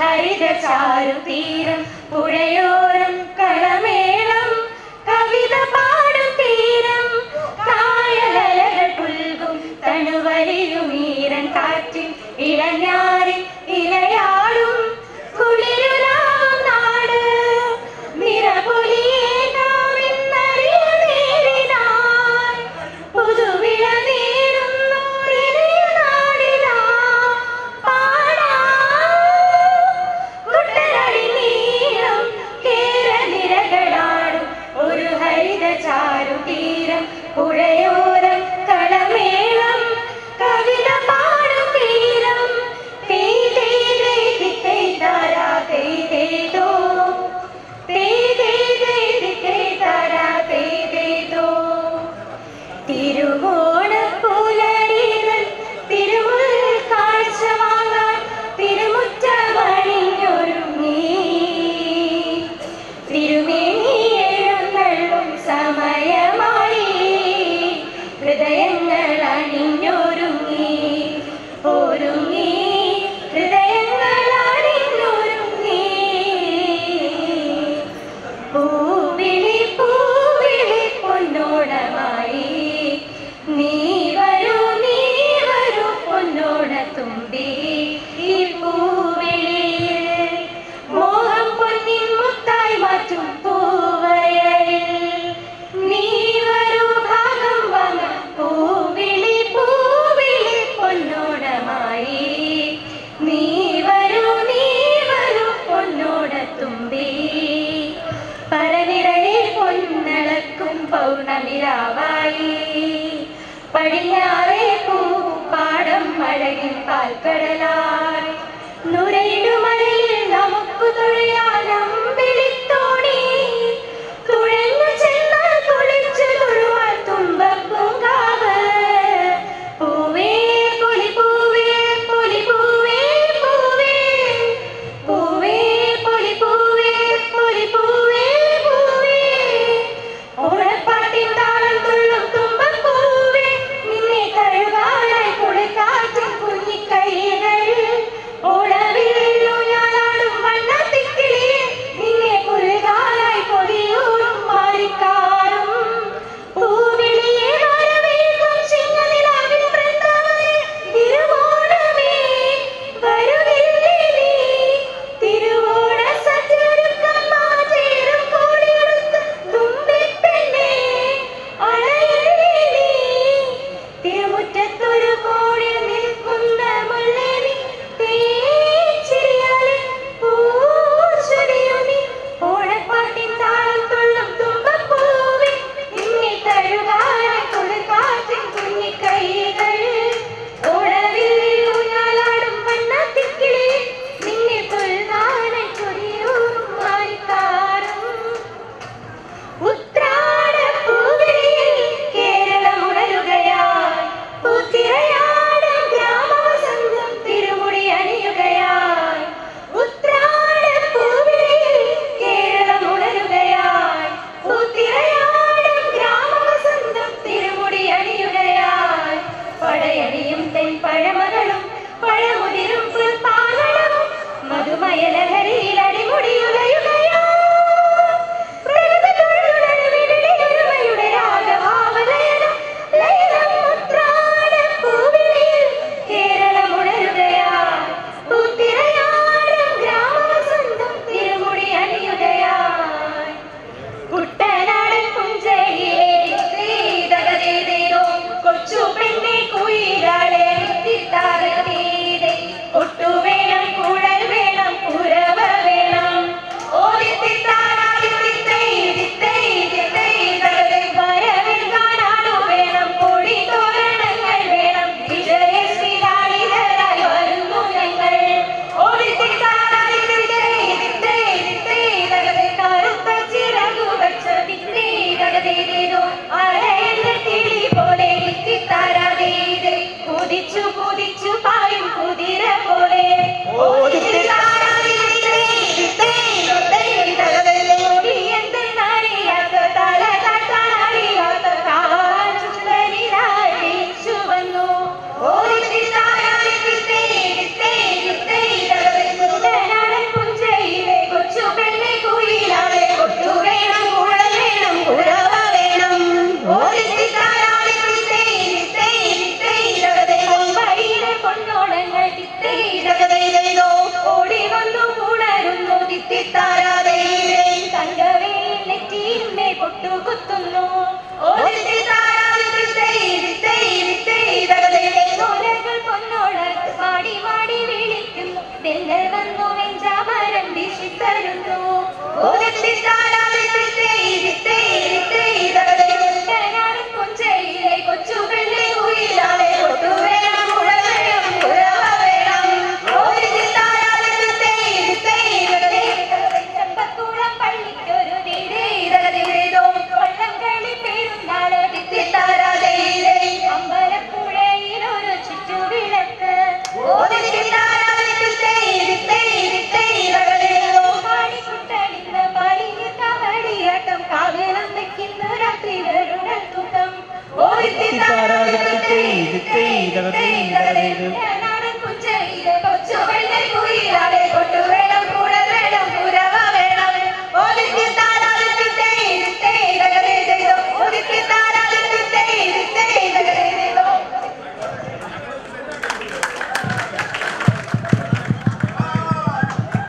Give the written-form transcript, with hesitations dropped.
ഹരിത ചാരുതീരം പുഴയോരം കളമേളം കവിത പാടും തീരം കായലലകൾ പുൽകും തണുവലിയുമീരൻ കാറ്റിൽ ഇളഞ്ഞാറിൽ ഇലയാടും കുളിരുലാവും നാട് നിറപൊലിയെ നാം ഇന്നറിയ നേരിടാൻ പുതുവിള നേരുന്നു നാടിനാ പാടാ കുട്ടനാടി നീളം കേരനിരകളാടും ഒരു ഹരിത ചാരുതീരം പുഴയോരം കളമേളം കവിത പാടും തീരം തിരുവോണപ്പുലരികൾ തിരുമുൽ കാഴ്ച വാങ്ങാൻ തിരുമുറ്റമണിഞ്ഞൊരുങ്ങി തിരുമേനി എഴുന്നള്ളും സമയമായി ഹൃദയങ്ങൾ അണിഞ്ഞൊരുങ്ങി ഒരുങ്ങി ഹൃദയങ്ങൾ അണിഞ്ഞൊരുങ്ങി പൂവിളി പൂവിളി പൊന്നോണമായി നീ വരൂ പൊന്നോണത്തുമ്പി ഈ പൂവിളിയിൽ മോഹം പൊന്നിൻ മുത്തായി മാറ്റും പൂവയലിൽ നീ വരൂ ഭാഗം വാങ്ങാൻ പൂവിളി പൂവിളി പൊന്നോണമായി നീ വരൂ പൊന്നോണത്തുമ്പി പരനിരയിൽ പൊന്നളക്കും പൗർണമിരാവായി പടിഞ്ഞാറേ പൂപ്പാടം അഴകിൻ പാൽക്കടലായി നുരയിടുമലയിൽ നമുക്ക് തുഴയാനം വിളിത്തോണി തുഴഞ്ഞു ചെന്നാൽ കുളിച്ചു തുഴുവാൻ തുമ്പപ്പൂങ്കാവ് പൂവേ പൊലി പൂവേ പൊലി പൂവേ പൂവേ പൂവേ പൊലി പൂവേ പൊലി പൂവേ പൂവേ ഓണപ്പാട്ടിൻ താളം തുള്ളും തുമ്പപ്പൂവേ നിന്നെ കഴുകാനായി കുളിക്കാറ്റും കുഞ്ഞിക്കൈകൾ ഓളവില്ലുല തങ്കവേലിനെറ്റിയിന്മേൽ പൊട്ടുകുത്തുന്നു. ഓലകൾ പൊന്നോള മാടി മാടി വിളിക്കുന്നു. തെന്നൽ വന്നു വെഞ്ചാമരം വീശിത്തരുന്നു. കൊഞ്ചയിലെ കൊച്ചു പെണ്ണെ ഉയിലാളെ കൊട്ടുവേണം കുഴവേണം കുഴവ വേണം. ചമ്പക്കുളം പള്ളിക്കൊരു വള്ളംകളി പെരുന്നാള് അമ്പലപ്പുഴയിലൊരു ചുറ്റുവിളക്ക്. പാടിക്കുട്ടണിന്ന് പാടിയ കവടിയാട്ടം കാവലം വെക്കുന്ന രാത്രി വരുണത്തൂട്ടം.